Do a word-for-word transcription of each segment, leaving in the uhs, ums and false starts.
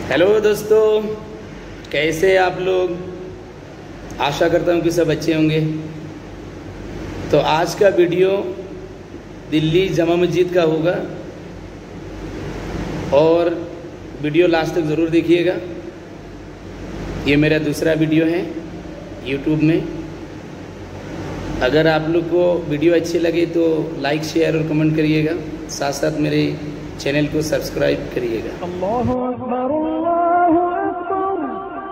Hello दोस्तों, कैसे आप लोग। आशा करता हूँ कि सब अच्छे होंगे। तो आज का वीडियो दिल्ली जामा मस्जिद का होगा और वीडियो लास्ट तक ज़रूर देखिएगा। ये मेरा दूसरा वीडियो है यूट्यूब में। अगर आप लोग को वीडियो अच्छे लगे तो लाइक शेयर और कमेंट करिएगा, साथ साथ मेरे चैनल को सब्सक्राइब करिएगा। अल्लाहु अकबर, अल्लाहु अकबर,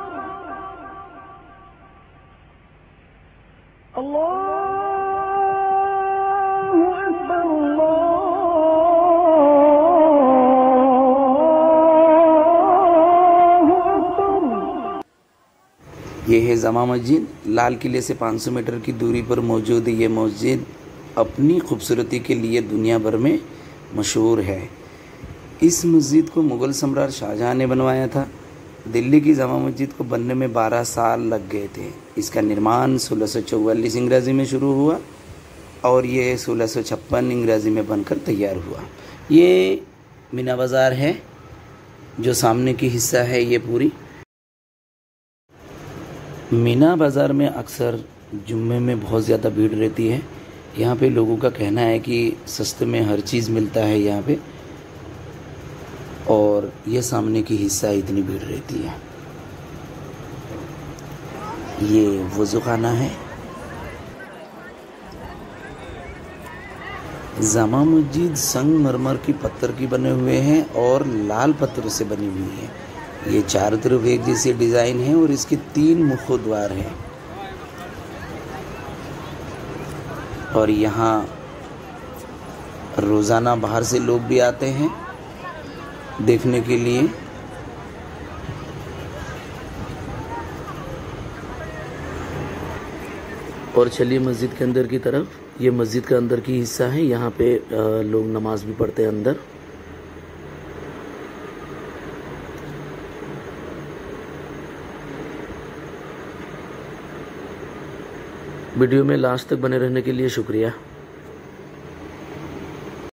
अल्लाहु अकबर, अल्लाहु अकबर। ये है जामा मस्जिद। लाल किले से पाँच सौ मीटर की दूरी पर मौजूद ये मस्जिद अपनी खूबसूरती के लिए दुनिया भर में मशहूर है। इस मस्जिद को मुग़ल सम्राट शाहजहाँ ने बनवाया था। दिल्ली की जामा मस्जिद को बनने में बारह साल लग गए थे। इसका निर्माण सोलह सौ चौवालीस इंग्रजी में शुरू हुआ और ये सोलह सौ छप्पन इंग्रजी में बनकर तैयार हुआ। ये मीना बाज़ार है जो सामने की हिस्सा है। ये पूरी मीना बाज़ार में अक्सर जुम्मे में बहुत ज़्यादा भीड़ रहती है। यहाँ पे लोगों का कहना है कि सस्ते में हर चीज़ मिलता है यहाँ पे, और ये सामने की हिस्सा इतनी भीड़ रहती है। ये वज़ू खाना है। जामा मस्जिद संगमरमर की पत्थर की बने हुए हैं और लाल पत्थर से बनी हुई है। ये चारों तरफ एक जैसी डिज़ाइन है और इसके तीन मुख्य द्वार हैं। और यहाँ रोज़ाना बाहर से लोग भी आते हैं देखने के लिए। और चलिए मस्जिद के अंदर की तरफ। ये मस्जिद का अंदर की हिस्सा है। यहाँ पे लोग नमाज भी पढ़ते हैं अंदर। वीडियो में लास्ट तक बने रहने के लिए शुक्रिया।